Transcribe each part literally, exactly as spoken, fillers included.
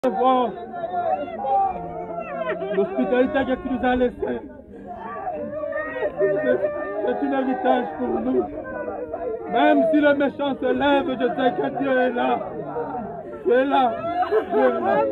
L'hospitalité que tu nous as laissée, c'est un héritage pour nous. Même si le méchant se lève, je sais que Dieu est là. Tu es là. Dieu est là.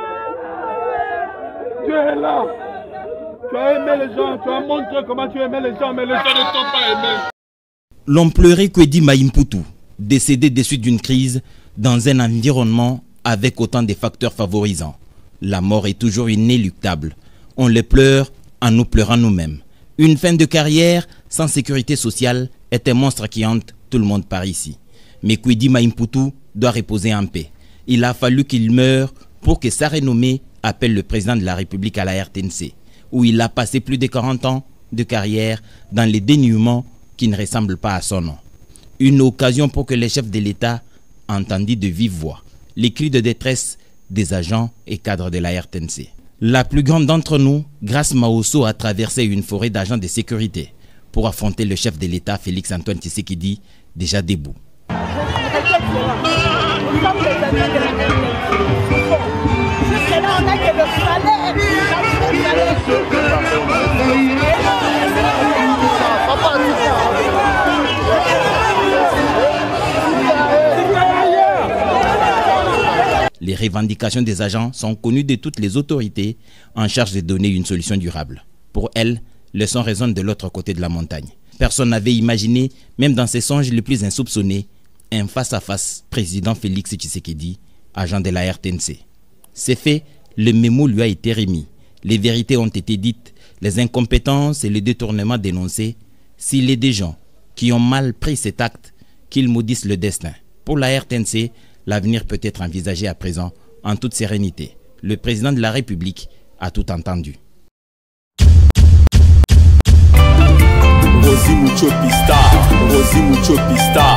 Dieu est là. Tu as aimé les gens, tu as montré comment tu aimais les gens, mais les gens ne t'ont pas aimé. L'on pleurait Kwedi Maïmpoutou, décédé des suites d'une crise dans un environnement avec autant de facteurs favorisants. La mort est toujours inéluctable. On les pleure en nous pleurant nous-mêmes. Une fin de carrière sans sécurité sociale est un monstre qui hante tout le monde par ici. Mais Kwedi Maïmpoutou doit reposer en paix. Il a fallu qu'il meure pour que sa renommée appelle le président de la République à la R T N C, où il a passé plus de quarante ans de carrière dans les dénuements qui ne ressemblent pas à son nom. Une occasion pour que les chefs de l'État entendent de vive voix les cris de détresse des agents et cadres de la R T N C. La plus grande d'entre nous, Grace Maosso, a traversé une forêt d'agents de sécurité pour affronter le chef de l'État, Félix Antoine Tshisekedi, déjà debout. Les revendications des agents sont connues de toutes les autorités en charge de donner une solution durable. Pour elles, le son résonne de l'autre côté de la montagne. Personne n'avait imaginé, même dans ses songes les plus insoupçonnés, un face-à-face président Félix Tshisekedi, agent de la R T N C. C'est fait, le mémo lui a été remis. Les vérités ont été dites, les incompétences et les détournements dénoncés. S'il est des gens qui ont mal pris cet acte, qu'ils maudissent le destin. Pour la R T N C, l'avenir peut être envisagé à présent en toute sérénité. Le président de la République a tout entendu. Rosi Mucho Pista, Rosi Mucho Pista.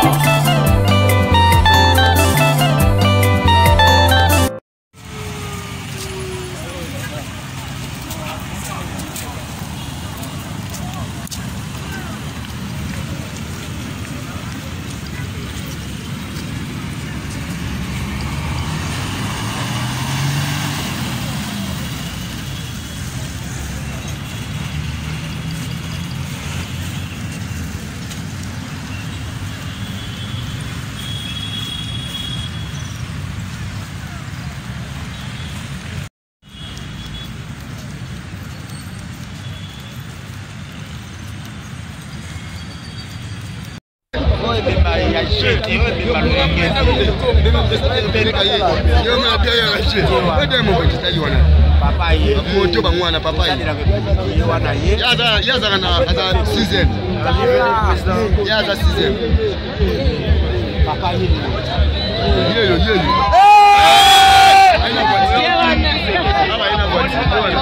Papa ye moto bangwana papa ye yaza yaza kana aza season yaza season papa ye yelo yelo aina boti aba aina boti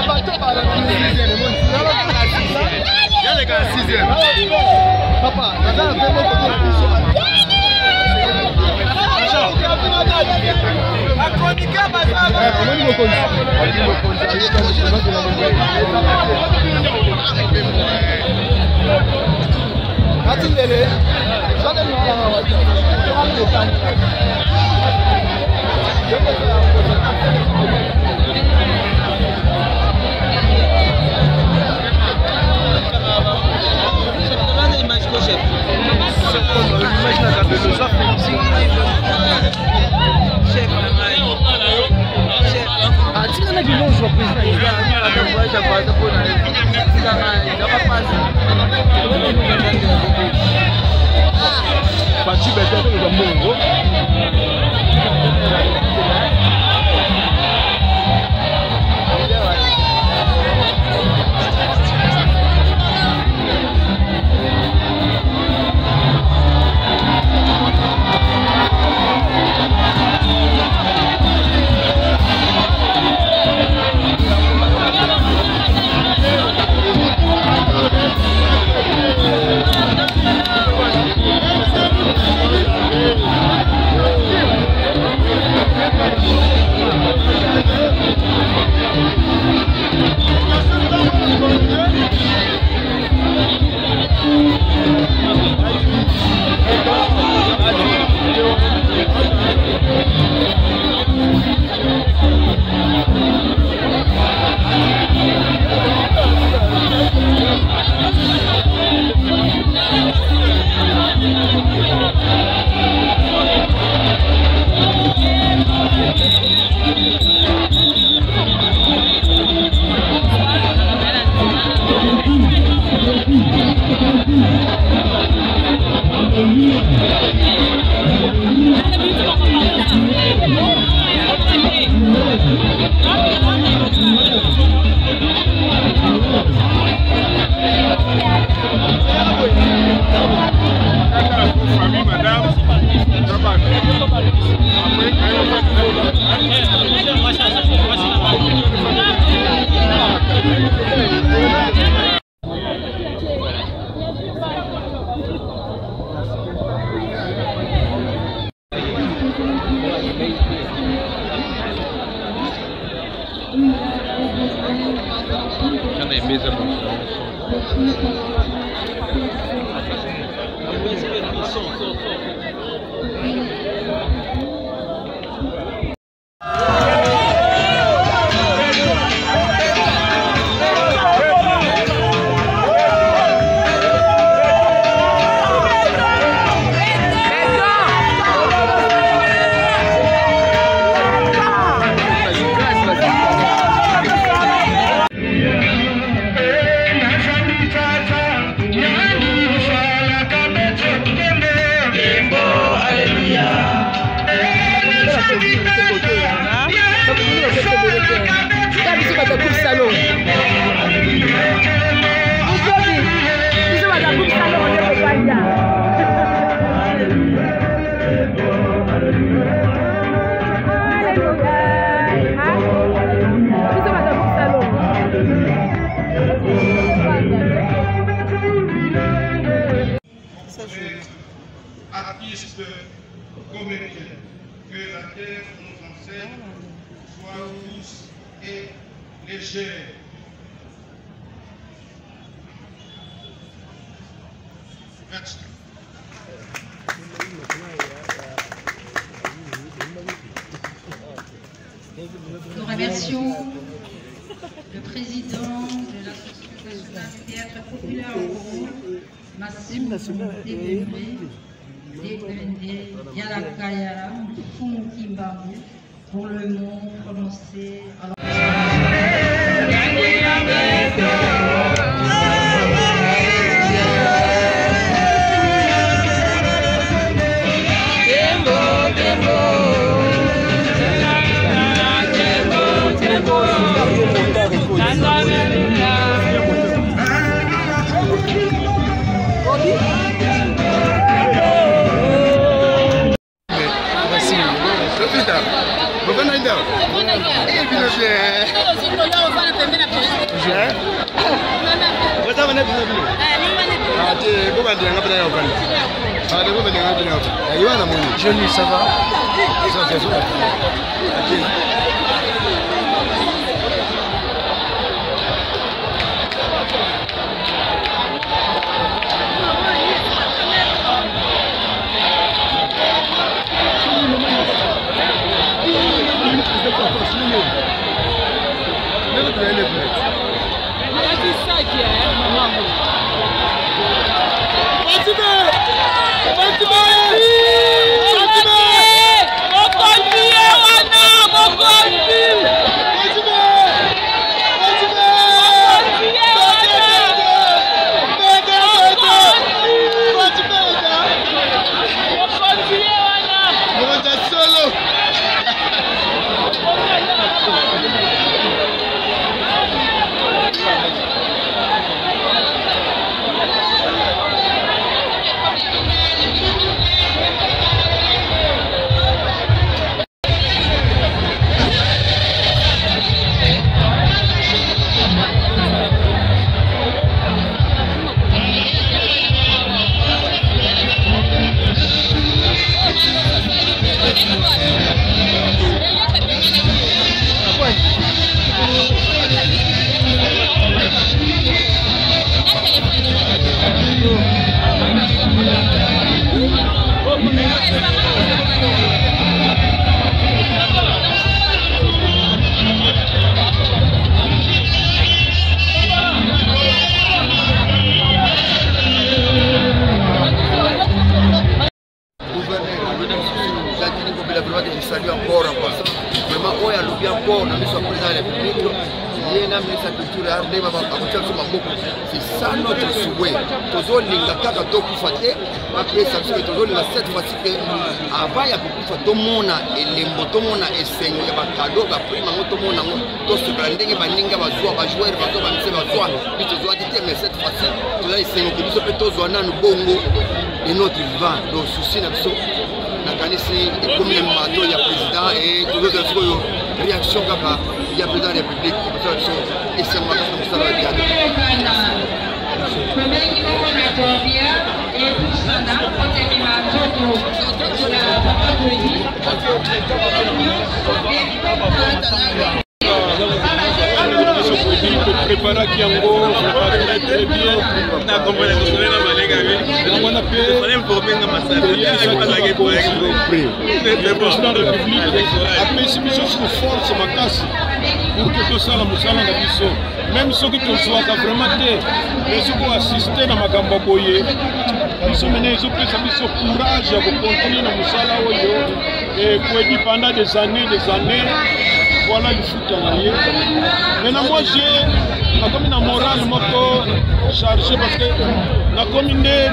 yale ka season papa naza vemo ko Artistes, comédiens, que la terre nous enseigne soit douce et légère. Merci. Nous remercions le président de l'Association nationale du théâtre populaire au Congo, Massimo Debembe, Debembe, Yalakayala, Fungimbabu, pour le mot prononcé. Alors... Johnny, ça va? Ça, c'est ça. C'est ça notre souhait. Toujours les gars qui ont fait après ça, c'est toujours la cette fois-ci que avant il y a beaucoup de tout le monde et les motos, tout le monde est saigné, il y a cadeau, il y a prime, tout le monde tout se prendre, il y a ninga, va jouer, va jouer, va jouer, va jouer, va jouer. Mais tu dois dire mais cette fois-ci, tu dois essayer que nous sommes tous en nous bongo et notre vent. Donc souci n'absolu. Nakanisi comme le mato il y a président et tous les autres réactions kaka il y a président de la République et c'est moi qui ça va dire. Et préparé qui en gros, très très bien. On a compris la question là, ma les on a fait. On est informé dans ma salle. Il y a un collègue pour le président de la République a fait une chose de force ma casse pour que tout ça la musala na biso. Même ceux qui te soient vraiment té, mais ceux qui assister dans ma gamba boye. Ils sont menés, ils ont pris ce courage pour continuer dans musala oyo et pour dire pendant des années, des années. Voilà le foot en arrière. Maintenant, moi, j'ai la commune morale, moto chargé parce que la commune est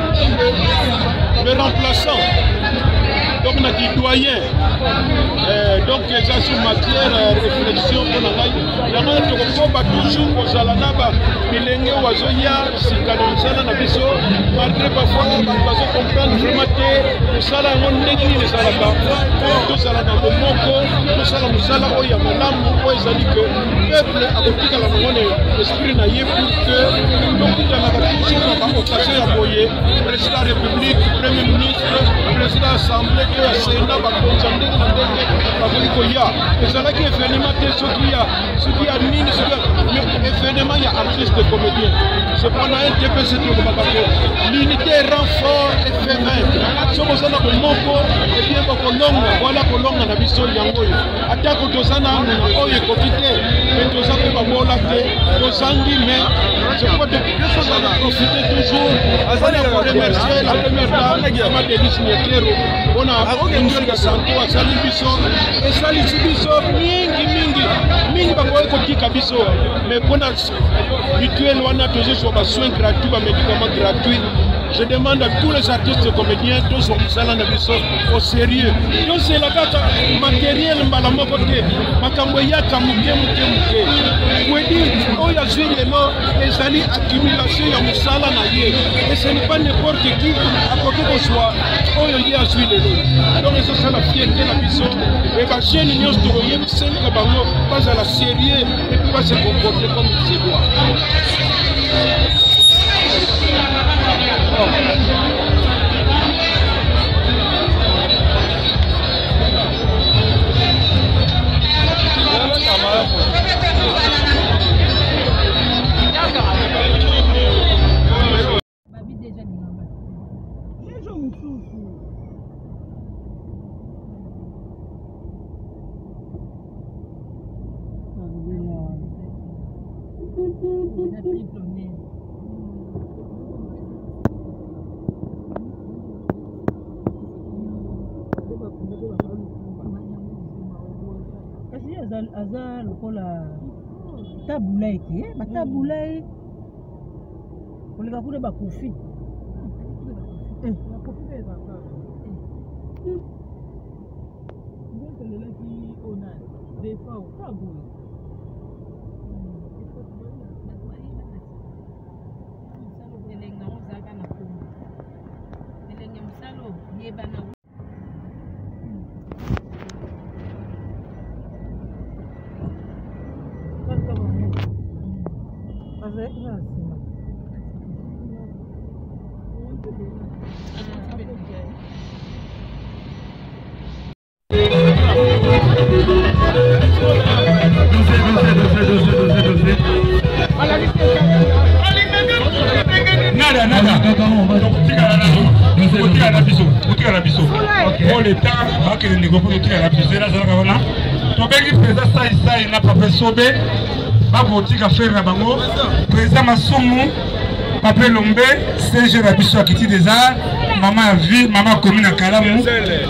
le remplaçant. Donc, on a dit doyen. Euh, donc, ça, c'est une matière de réflexion pour la life. Il y a toujours aux Alanaba, il y a Wazoya, Sikanomsana, Nabiso, malgré parfois, on va comprendre vraiment que ça, on n'est pas les Alaba. Tout ça, dans le Moko, tout ça, on sala, on y a madame, on y a dit que le peuple a voté à la monnaie, l'esprit naïf pour que, donc, il y a toujours occasion à boyer, président de la République, premier ministre, président de l'Assemblée, que le Sénat va concerner la ndenge bakoki koya ezalaki événement te soki ya soki ya nini soki mais événement ya artiste comédien cependant un T P C tokobaka te l'unité rend fort et fait vaincre soki oza na bomoko ebien bakolonga voilà kolonga na biso yango oyo atako toza na oyo ekoki te me toza mpe babola te tozangi mais je crois que profiter toujours pour remercier la première dame Madeleine Signetero mpona Ndenge Santo asali biso esalisi biso mingi mingi mingi bakoki kotika biso mais mpona mutuelle wana tozozwa basoins gratuits bamédicaments gratuits. Je demande à tous les artistes et comédiens, tous les musala na biso au sérieux. Donc c'est la kaka matériel mbala moko te makambo yaka muke muke muke kwedi oyo azwi lelo ezali accumulation ya musala na ye et ce n'est pas n'importe qui akoki kozwa oyo ye azwi lelo. Donc c'est la fierté na biso et bachaîne nyonso tokoyebisenga bango bazala sérieux et puis base comporter comme il se doit. aza lokola tabulai te batabulai koleka kuna bakofi Nada, nada. Pour le temps, va que les négociations de la piscine, tu peux dire que ça, ça, il n'a pas fait sauver. Va pour dire qu'à faire la bango. Président Massoumou, Papa Lombe, C G la biso Akiti des Arts, maman vie, maman commune à Kalamou.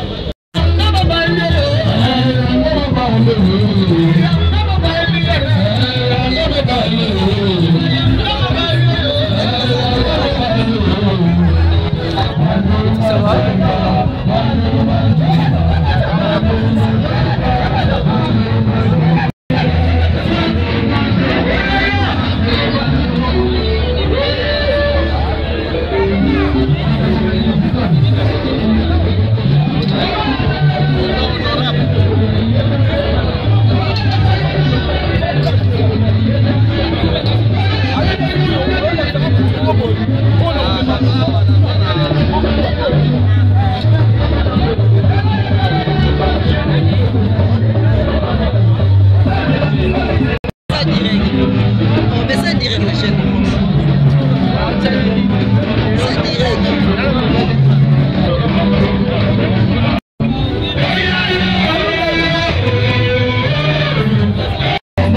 Ça va?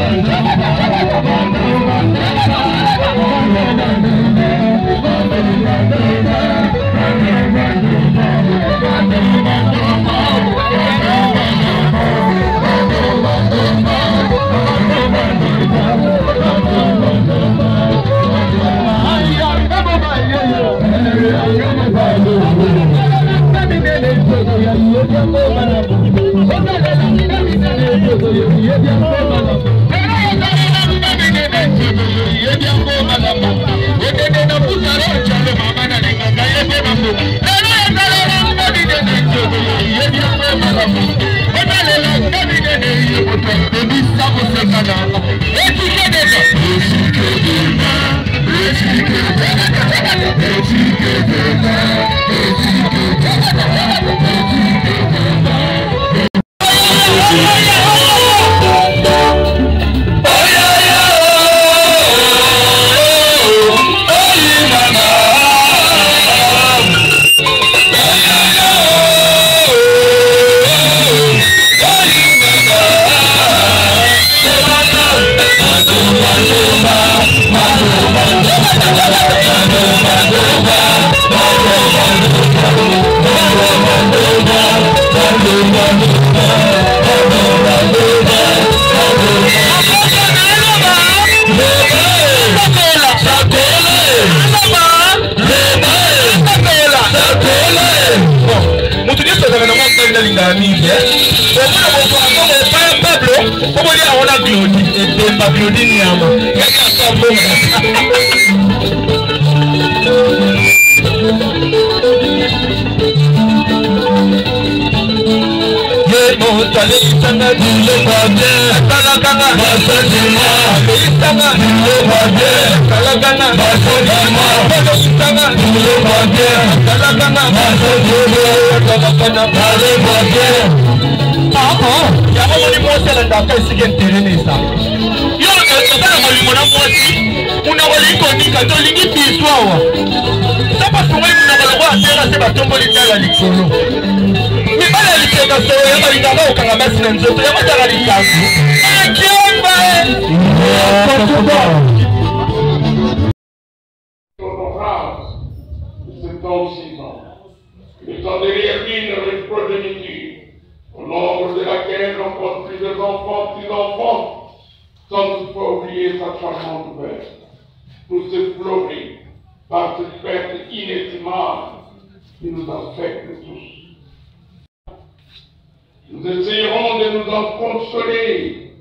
Nous essayerons de nous en consoler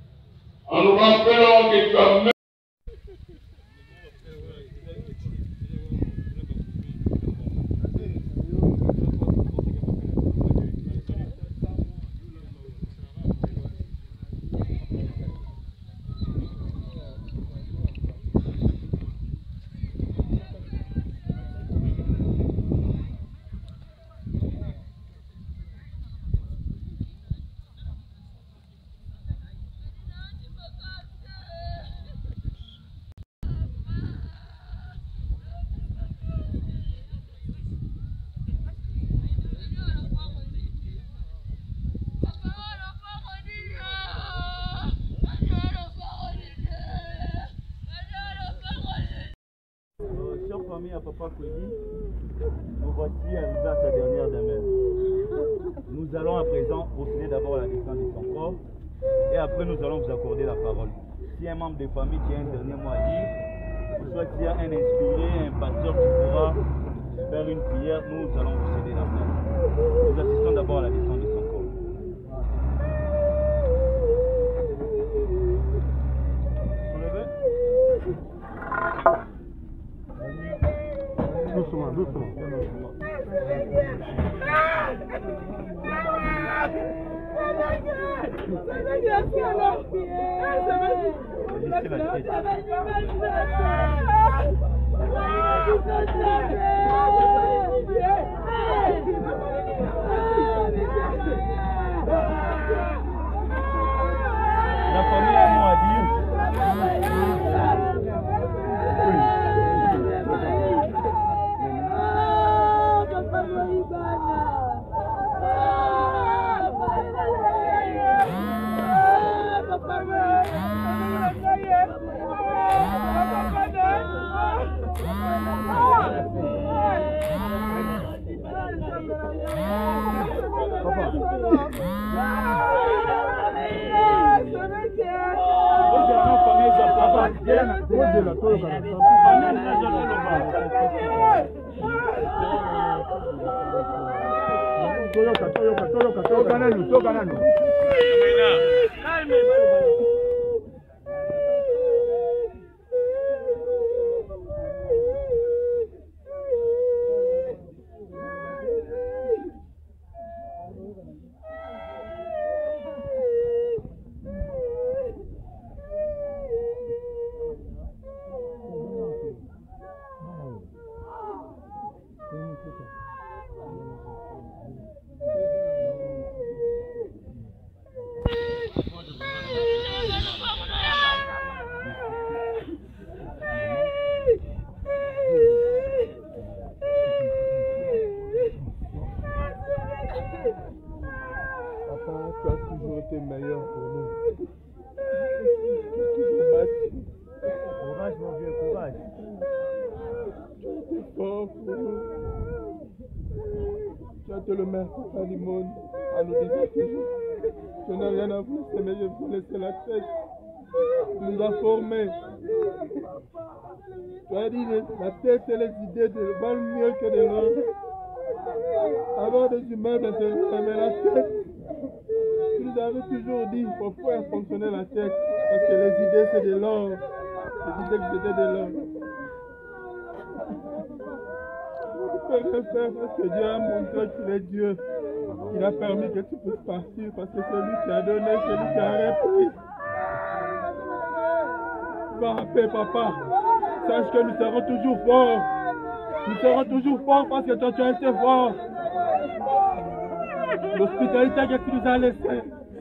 en nous rappelant que tu as famille à Papa Kwedi, nous voici arrivés à sa dernière demeure. Nous allons à présent procéder d'abord à la descente de son corps et après nous allons vous accorder la parole. Si un membre de famille qui a un dernier mot à dire, ou soit s'il y a un inspiré, un pasteur qui pourra faire une prière, nous allons vous céder la place. Nous assistons d'abord à la descente de son corps. Doucement, doucement. La famille a un mot à dire. Papa, Toyoka, toyoka, toyoka, toyoka nanu, toyoka nanu. Tu as toujours été meilleur pour nous. Tu as toujours battu. Courage mon vieux, courage. Tu as été fort pour nous. Tu as été le meilleur papa du monde en nous disant toujours je n'ai rien à vous laisser, mais je vous laisser la tête. Tu nous as formés. Tu as dit que la tête et les idées valent mieux que de l'or. Avoir des humains, c'est mais la tête. Tu nous avais toujours dit qu'il faut faire fonctionner la tête, parce que les idées c'est de l'or. Tu disais que c'était de l'or. Tu peux rien faire parce que Dieu a montré qu'il est Dieu. Il a permis que tu puisses partir parce que c'est lui qui a donné, c'est lui qui a repris. Va en paix, papa. Sache que nous serons toujours forts. Nous serons toujours forts parce que toi tu as été fort. L'hospitalité que tu nous as laissée,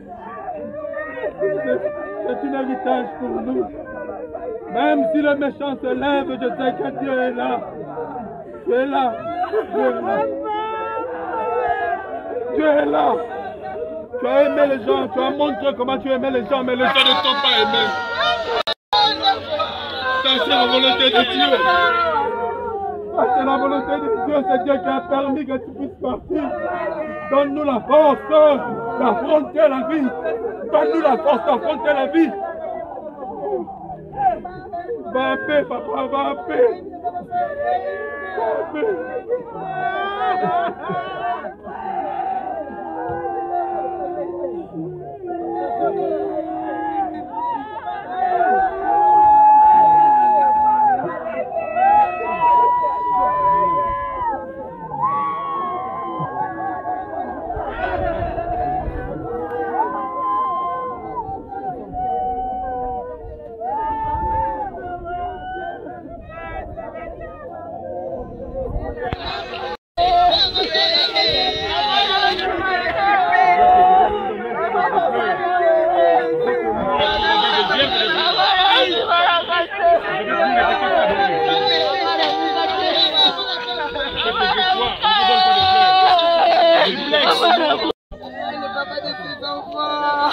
c'est un héritage pour nous. Même si le méchant se lève, je sais que Dieu est là. Tu es là. Dieu est là. Dieu est là. Tu as aimé les gens, tu as montré comment tu aimais les gens, mais les gens ne t'ont pas aimé. Ça, c'est la volonté de Dieu. Ça, c'est la volonté de Dieu. C'est Dieu qui a permis que tu puisses partir. Donne-nous la force d'affronter la vie. Donne-nous la force d'affronter la vie. Va en paix, papa, va en paix. Va en paix. Le papa de ses enfants.